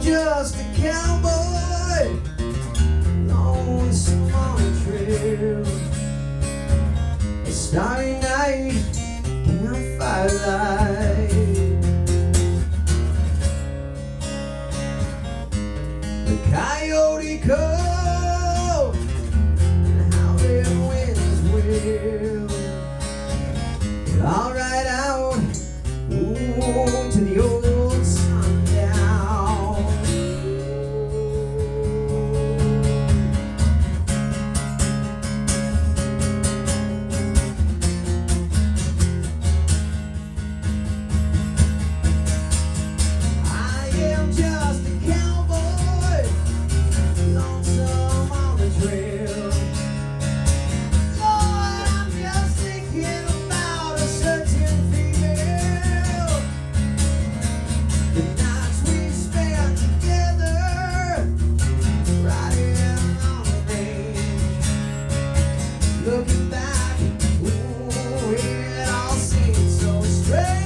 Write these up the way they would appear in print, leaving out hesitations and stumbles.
just a cowboy, lonesome on a trail. A starry night, campfire light. The coyote call and howling winds wail. But I'll ride out to the old sundown. I am just a cowboy, lonesome on the trail. Lord, I'm just thinking about a certain female. The nights we spent together, riding on the range. Looking back, ooh, it all seems so strange.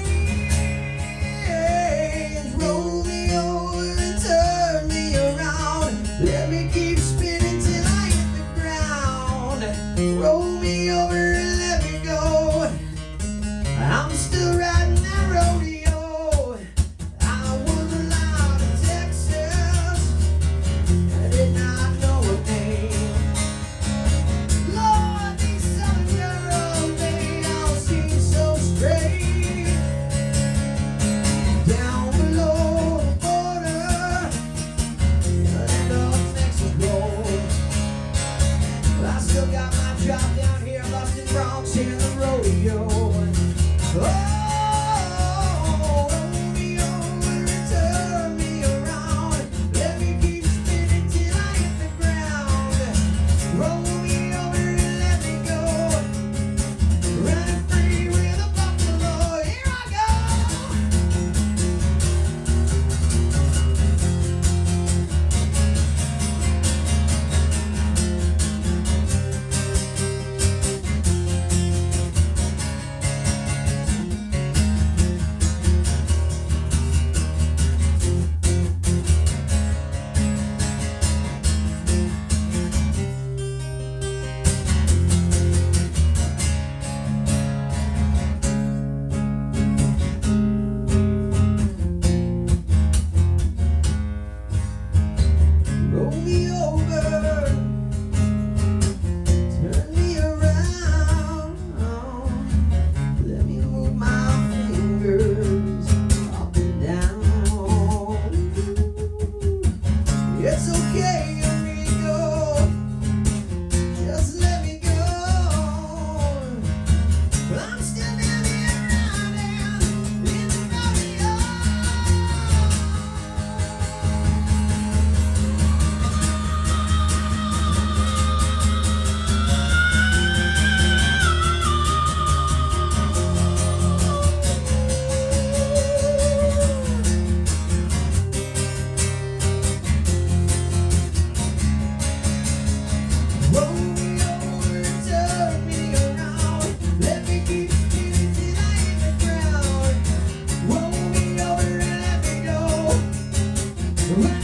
Roll me over and turn me around. Let me keep spinning till I hit the ground. Roll me over and let me go. I'm still riding that rodeo. I was allowed in Texas. I did not know her name. Lord, these 7-year-olds, they all seem so strange. Down below the border, land of Mexico. But I still got my job down here, busting broncs in the rodeo. Oh, roll me over and turn me around. Let me keep spinning till I hit the ground. Roll me over and let me go. Running free with a buffalo. Here I go. Roll me over, turn me around. Let me move my fingers up and down. It's okay, amigo, just let me go. But I'm still down here riding in the rodeo. Roll me over and turn me around. Let me keep spinning till I hit the ground. Roll me over and let me go.